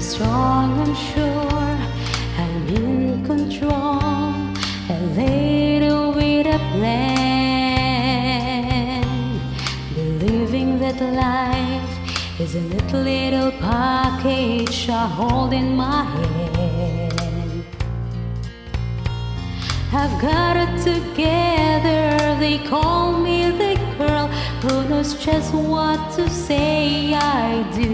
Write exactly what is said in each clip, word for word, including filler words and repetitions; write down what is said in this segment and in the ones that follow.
strong and sure I'm in control, a little with a plan, believing that life is a little, little package I hold in my hand. I've got it together, they call me the girl who knows just what to say. I do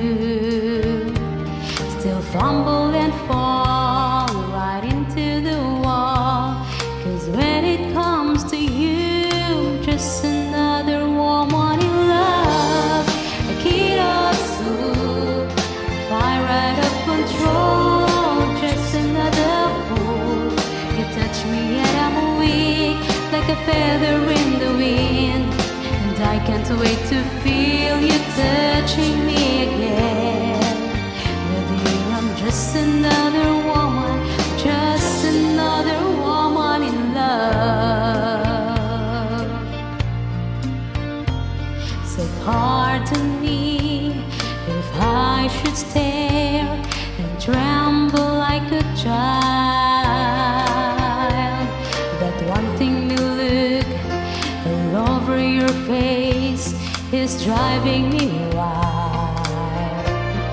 still fumble and fall right into the wall, 'cause when it comes to you, just another woman in love, a kid of soup, fire out of control, just another fool. You touch me and I'm weak, like a feather in the wind, and I can't wait to feel you touching me again. With you I'm just another woman, just another woman in love. So pardon me if I should stare and tremble like a child. That one thing you look all over your face is driving me wild.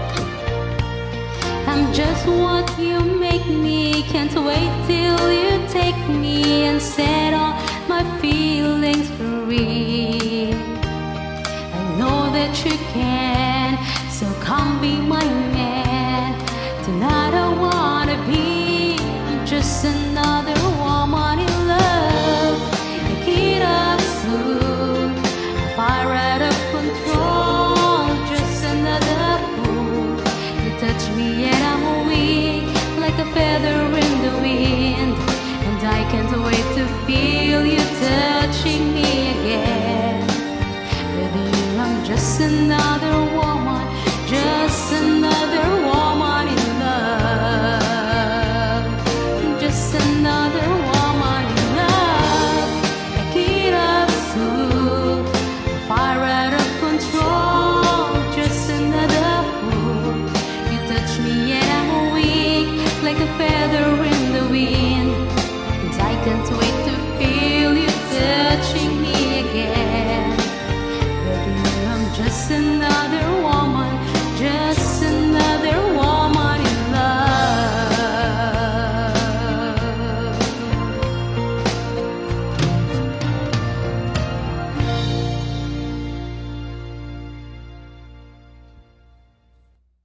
I'm just what you make me, can't wait till you take me and set all my feelings free. I know that you can, so come be my man. Tonight I wanna be, I'm just another woman in love, a kid of soup, fire out of control, just another fool. You touch me and I'm weak, like a feather in the wind, and I can't wait to feel you touching me again. With you I'm just another woman, just another